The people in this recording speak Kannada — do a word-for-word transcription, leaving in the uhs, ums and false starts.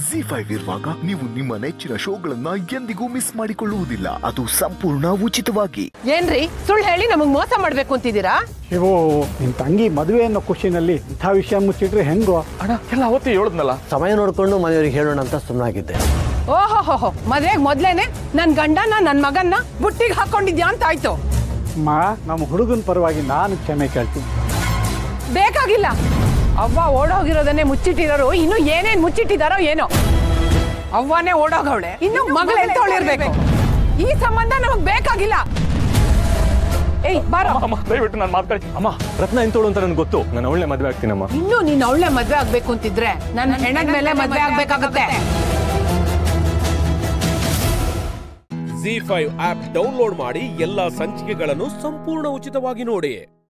ಜಿ ಫೈವ್ ಇರುವಾಗ ನೀವು ನಿಮ್ಮ ನೆಚ್ಚಿನ ಶೋಗಳನ್ನ ಎಂದಿಗೂ ಮಿಸ್ ಮಾಡಿಕೊಳ್ಳುವುದಿಲ್ಲ. ಅದು ಸಂಪೂರ್ಣ ಉಚಿತವಾಗಿ. ಏನ್ರಿ ಸುಳ್ಳು ಹೇಳಿ ನಮಗ್ ಮೋಸ ಮಾಡ್ಬೇಕು ಅಂತಿದ್ದೀರಾ? ಇವು ನಿನ್ ತಂಗಿ ಮದುವೆ ಅನ್ನೋ ಖುಷಿನಲ್ಲಿ ಇಂಥ ವಿಷಯ ಮುಚ್ಚಿಟ್ರೆ ಹೆಂಗೋ? ಅಣ್ಣ ಎಲ್ಲ ಅವತ್ತೇ ಹೇಳಿದ್ನಲ್ಲ, ಸಮಯ ನೋಡ್ಕೊಂಡು ಮನೆಯವ್ರಿಗೆ ಹೇಳೋಣ ಅಂತ ಸುಮ್ಮನಾಗಿದ್ದೆ. ಓಹೋ ಮದ್ವೆಗ್ ಮೊದ್ಲೇನೆ ನನ್ ಗಂಡನ ನನ್ ಮಗನ್ನ ಬುಟ್ಟಿಗೆ ಹಾಕೊಂಡಿದ್ಯಾ ಅಂತ ಆಯ್ತು. ಅಮ್ಮ, ನಮ್ಮ ಹುಡುಗನ ಪರವಾಗಿ ನಾನು ಕ್ಷಮೆ ಕೇಳ್ತೀನಿ. ಬೇಕಾಗಿಲ್ಲ. ಅವ್ವ ಓಡೋಗಿರೋದನ್ನೇ ಮುಚ್ಚಿಟ್ಟಿರೋರು ಇನ್ನು ಏನೇನ್ ಮುಚ್ಚಿಟ್ಟಿದಾರೋ ಏನೋ. ಅವ್ವನೇ ಓಡೋಗವಳೆ, ಇನ್ನು ಮಗಳು ಎಂತವಳಿರ್ಬೇಕು. ಈ ಸಂಬಂಧ ನಮಗ್ ಬೇಕಾಗಿಲ್ಲ. ಏಯ್ ಬಾರೋ. ಅಮ್ಮ ದಯವಿಟ್ಟು ನಾನು ಮಾತಾಡ್ತೀನಿ. ಅಮ್ಮ ರತ್ನ ಎಂತೋಳು ಅಂತ ನನ್ಗೆ ಗೊತ್ತು. ನಾನು ಅವಳನ್ನೇ ಮದ್ವೆ ಆಗ್ತೀನಮ್ಮ. ಇನ್ನು ನೀನ್ ಅವಳೇ ಮದ್ವೆ ಆಗ್ಬೇಕು ಅಂತಿದ್ರೆ ನನ್ನ ಹೆಣ್ಣದ ಮೇಲೆ ಮದ್ವೆ ಆಗ್ಬೇಕಾಗತ್ತೆ. ಜಿ ಫೈವ್ ಆಪ್ ಡೌನ್ಲೋಡ್ ಮಾಡಿ ಎಲ್ಲಾ ಸಂಚಿಕೆಗಳನ್ನು ಸಂಪೂರ್ಣ ಉಚಿತವಾಗಿ ನೋಡಿ.